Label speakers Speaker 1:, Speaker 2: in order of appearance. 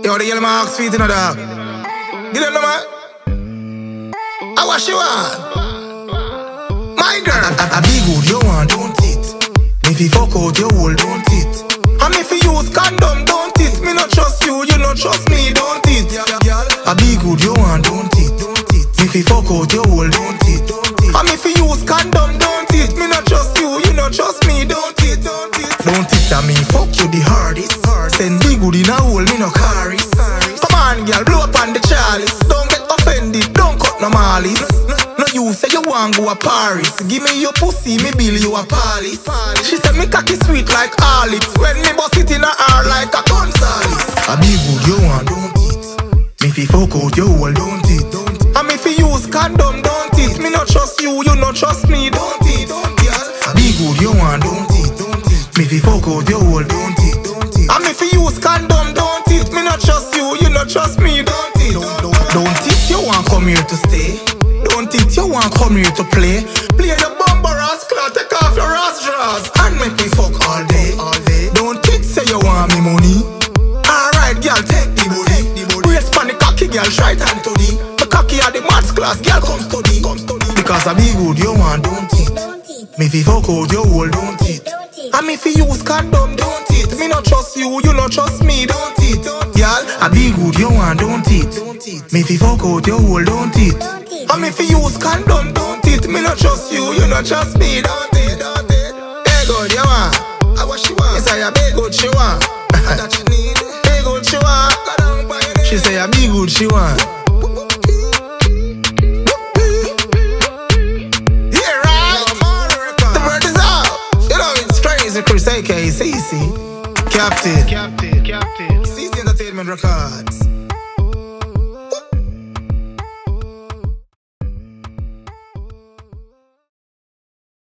Speaker 1: Yo, the yellow man ask feet in the dog. Get them, man. I wash you on. My girl, I be good, you want, don't it? If you fuck out your hole, don't it? And if you use condom, don't it? Me not trust you, you not trust me, don't it? I be good, you want, don't it? If you fuck out your hole, don't it? And if you use condom, don't it? Me not trust you, you not trust me, don't it? Don't it, I mean, fuck you the hardest. Send be good in a hole, me no carry. Come on, girl, blow up on the chalice. Don't get offended, don't cut no malice. No, you say you want go a Paris. Give me your pussy, me bill you a palace. She said me cocky sweet like olives. When me bust it in her hair like a Gonzales. I be good, you want, don't it? Me fi fuck out your hole, don't it? And me fi use condom, don't it? Me not trust you, you not trust me, don't it? I be good, you want, don't it? Me fi fuck out your hole, don't it? And me fi use condom, don't it? Me not trust you, you not trust me, don't it? Don't it, you want come here to stay? Don't it, you want come here to play? Play the bumper ass cloth, take off your ass drawers and make me fuck all day. Don't it, say you want me money? Alright, girl, take the booty. Brace pan the cocky, girl, right hand to the. The cocky at the maths class, girl, come study. Because I be good, you want, don't it? Me fi fuck out your hole, don't it? And me fi use condom, don't it? Me not trust you, you not trust me, don't it? Y'all, I be good, you want, don't it? Me fi fuck out your hole, don't it? And me fi use condom, don't it? Me not trust you, you not trust me, don't it? Hey good, you want? I what she want? She say I be good, she want. That she need. Be good, she want. She say I be good, she want. Captin Cc, Captin Cc Entertainment Records.